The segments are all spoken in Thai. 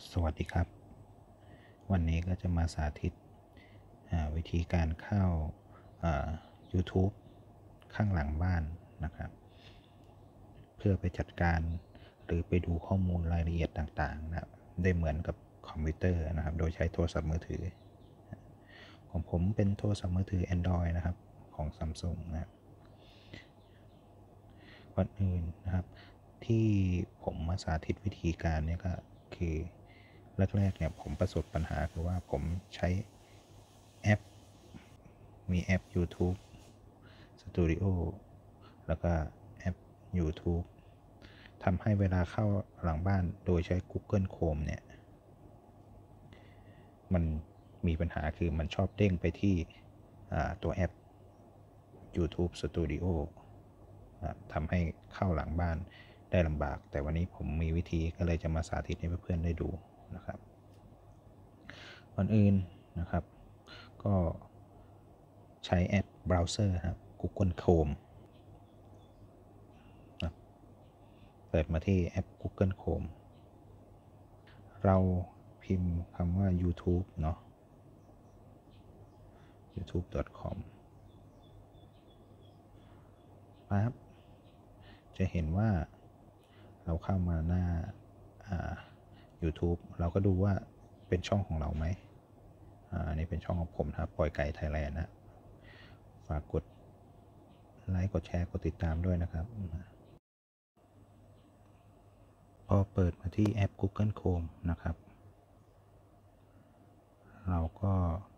สวัสดีครับวันนี้ก็จะมาสาธิตวิธีการเข้า YouTube ข้างหลังบ้านนะครับเพื่อไปจัดการหรือไปดูข้อมูลรายละเอียดต่างๆนะได้เหมือนกับคอมพิวเตอร์นะครับโดยใช้โทรศัพท์มือถือของผมเป็นโทรศัพท์มือถือ Android นะครับของ Samsung นะครับก่อนอื่นนะครับที่ผมมาสาธิตวิธีการนี้ก็คือแรกๆเนี่ยผมประสบปัญหาคือว่าผมใช้แอปมีแอป YouTube Studio แล้วก็แอป YouTube ทำให้เวลาเข้าหลังบ้านโดยใช้ Google Chrome เนี่ยมันมีปัญหาคือมันชอบเด้งไปที่ตัวแอป YouTube Studio ทำให้เข้าหลังบ้านได้ลำบากแต่วันนี้ผมมีวิธีก็เลยจะมาสาธิตให้เพื่อนๆได้ดูนะครับก่อนอื่นนะครับก็ใช้แอปเบราว์เซอร์ครับ Google Chrome เปิดมาที่แอป Google Chrome เราพิมพ์คำว่า YouTube เนาะ youtube.com ปั๊บจะเห็นว่าเราเข้ามาหน้าYouTube เราก็ดูว่าเป็นช่องของเราไหมอันนี้เป็นช่องของผมครับปล่อยไก่ไทยแลนด์นะฝากกดไลค์กดแชร์กดติดตามด้วยนะครับพอเปิดมาที่แอป Google Chrome นะครับเราก็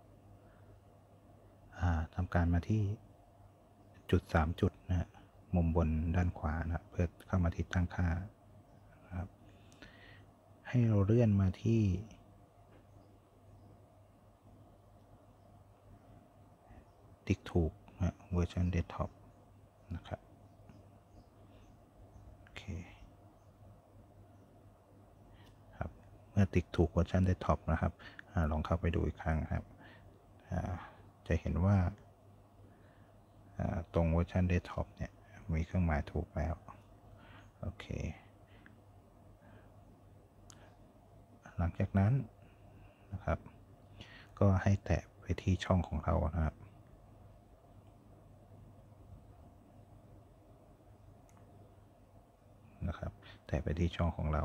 ทำการมาที่จุด3จุดนะมุมบนด้านขวานะเพื่อเข้ามาที่ตั้งค่านะครับให้เราเลื่อนมาที่ติ๊กถูกนะเวอร์ชันเดสก์ท็อปนะครับโอเคครับเมื่อติ๊กถูกเวอร์ชันเดสก์ท็อปนะครับลองเข้าไปดูอีกครั้งครับจะเห็นว่าตรงเวอร์ชันเดสก์ท็อปเนี่ยมีเครื่องหมายถูกแล้วโอเคหลังจากนั้นนะครับก็ให้แตะไปที่ช่องของเรานะครับแตะไปที่ช่องของเรา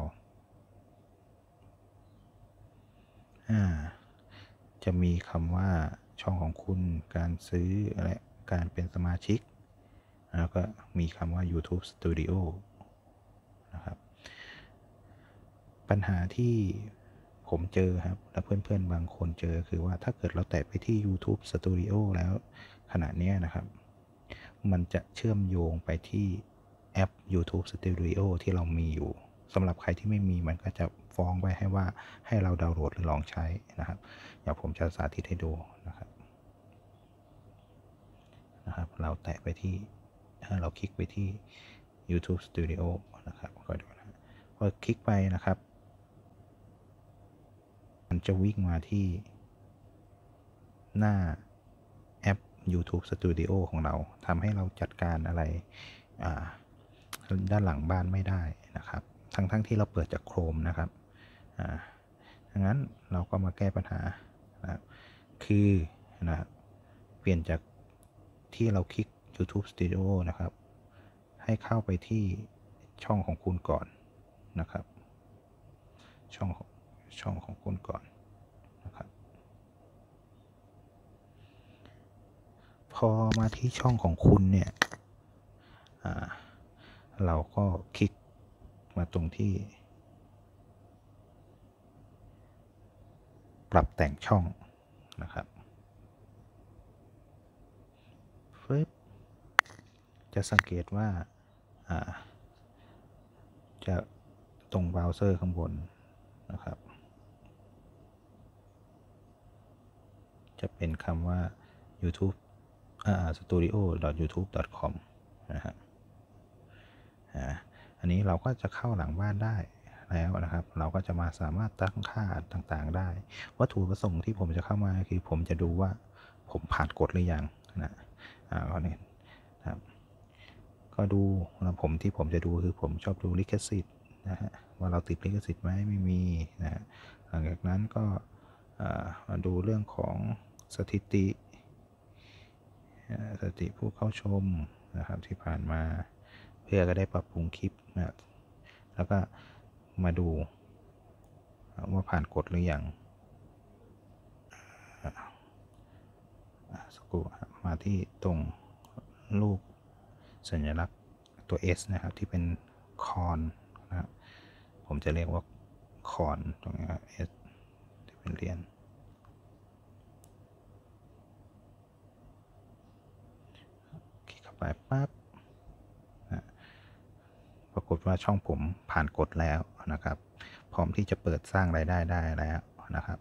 จะมีคำว่าช่องของคุณการซื้อและการเป็นสมาชิกแล้วก็มีคำว่า YouTube Studio นะครับปัญหาที่ผมเจอครับและเพื่อนๆบางคนเจอคือว่าถ้าเกิดเราแตะไปที่ YouTube Studio แล้วขณะนี้นะครับมันจะเชื่อมโยงไปที่แอป YouTube Studio ที่เรามีอยู่สำหรับใครที่ไม่มีมันก็จะฟ้องไว้ให้ว่าให้เราดาวน์โหลดหรือลองใช้นะครับเดี๋ยวผมจะสาธิตให้ดูนะครับเราแตะไปที่เราคลิกไปที่ YouTube Studio นะครับคอยดูนะพอคลิกไปนะครับมันจะวิ่งมาที่หน้าแอป YouTube Studio ของเราทำให้เราจัดการอะไรด้านหลังบ้านไม่ได้นะครับทั้งที่เราเปิดจาก Chrome นะครับดังนั้นเราก็มาแก้ปัญหานะครับคือนะครับเปลี่ยนจากที่เราคลิก YouTube Studio นะครับให้เข้าไปที่ช่องของคุณก่อนนะครับช่องของคุณก่อนนะครับพอมาที่ช่องของคุณเนี่ยเราก็คลิกมาตรงที่ปรับแต่งช่องนะครับปึ๊บจะสังเกตว่าจะตรงเบราว์เซอร์ข้างบนนะครับจะเป็นคำว่า YouTube studio.youtube.com นะฮะอันนี้เราก็จะเข้าหลังบ้านได้แล้วนะครับเราก็จะมาสามารถตั้งค่าต่างๆได้วัตถุประสงค์ที่ผมจะเข้ามาคือผมจะดูว่าผมผ่านกฎหรือยังนะก็เนี่ยครับก็ดูแล้วที่ผมจะดูคือผมชอบดูลิขสิทธิ์นะฮะว่าเราติดลิขสิทธิ์ไหมไม่มีนะฮะหลังจากนั้นก็มาดูเรื่องของสถิติผู้เข้าชมนะครับที่ผ่านมาเพื่อก็ได้ปรับปรุงคลิปนะแล้วก็มาดูว่าผ่านกฎหรือยังสักครู่มาที่ตรงรูปสัญลักษณ์ตัว S นะครับที่เป็นคอนนะครับผมจะเรียกว่าคอนตรงนี้ S ที่เป็นเหรียญคลิกเข้าไปปั๊บปรากฏว่าช่องผมผ่านกฎแล้วนะครับพร้อมที่จะเปิดสร้างรายได้ได้แล้วนะครับ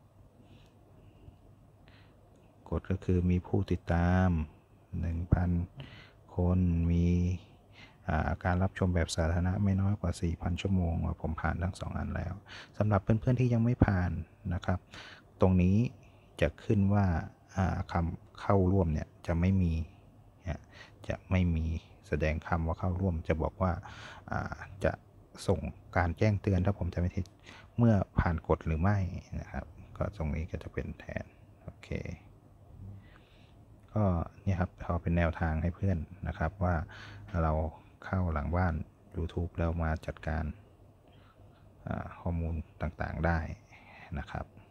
กฎก็คือมีผู้ติดตาม 1,000 คนมีการรับชมแบบสาธารณะไม่น้อยกว่า 4,000 ชั่วโมงผมผ่านทั้ง2อันแล้วสำหรับเพื่อนๆที่ยังไม่ผ่านนะครับตรงนี้จะขึ้นว่าคำเข้าร่วมเนี่ยจะไม่มีแสดงคำว่าเข้าร่วมจะบอกว่าจะส่งการแจ้งเตือนถ้าผมจะไม่ผิดเมื่อผ่านกฎหรือไม่นะครับก็ตรงนี้ก็จะเป็นแทนโอเคก็นี่ครับพอเป็นแนวทางให้เพื่อนนะครับว่าเราเข้าหลังบ้าน YouTube แล้วมาจัดการข้อมูลต่างๆได้นะครับ